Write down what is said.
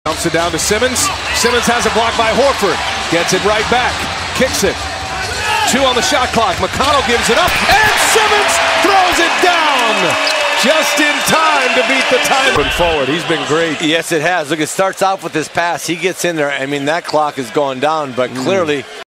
Dumps it down to Simmons. Simmons has a block by Horford. Gets it right back. Kicks it. 2 on the shot clock. McConnell gives it up. And Simmons throws it down. Just in time to beat the time. Forward. He's been great. Yes, it has. Look, it starts off with this pass. He gets in there. I mean, that clock is going down, but clearly